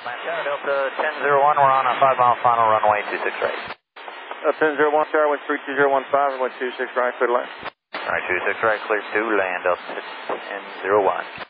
Delta 1001, we're on a 5-mile final runway 26 right. 1001, Star, wind 32015, runway 26 right, clear to land. Alright, 26 right, clear to land, Delta 1001.